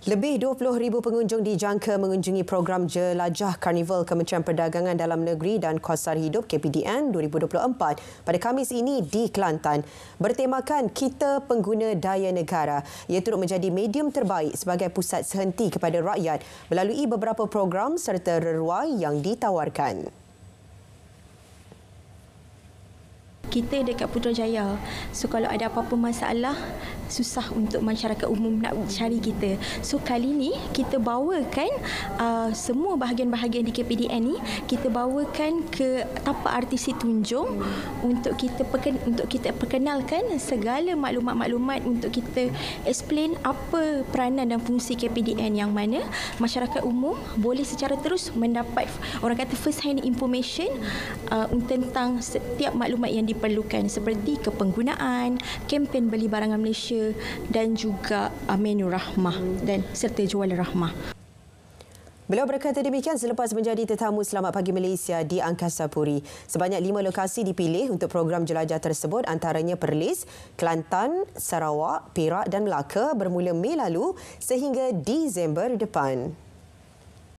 Lebih 20,000 pengunjung dijangka mengunjungi program Jelajah Karnival Kementerian Perdagangan Dalam Negeri dan Kos Sara Hidup KPDN 2024 pada Khamis ini di Kelantan. Bertemakan Kita Pengguna Daya Negara, ia turut menjadi medium terbaik sebagai pusat sehenti kepada rakyat melalui beberapa program serta reruai yang ditawarkan. Kita dekat Putrajaya. So kalau ada apa-apa masalah, susah untuk masyarakat umum nak cari kita. So kali ni kita bawakan semua bahagian-bahagian di KPDN ni, kita bawakan ke tapak RTC Tunjung untuk kita perkenalkan segala maklumat-maklumat, untuk kita explain apa peranan dan fungsi KPDN, yang mana masyarakat umum boleh secara terus mendapat, orang kata, first hand information tentang setiap maklumat yang diperlukan, seperti kepenggunaan, kempen beli barangan Malaysia dan juga menu rahmah dan serta jualan rahmah. Beliau berkata demikian selepas menjadi tetamu Selamat Pagi Malaysia di Angkasa Puri. Sebanyak 5 lokasi dipilih untuk program jelajah tersebut, antaranya Perlis, Kelantan, Sarawak, Perak dan Melaka bermula Mei lalu sehingga Disember depan.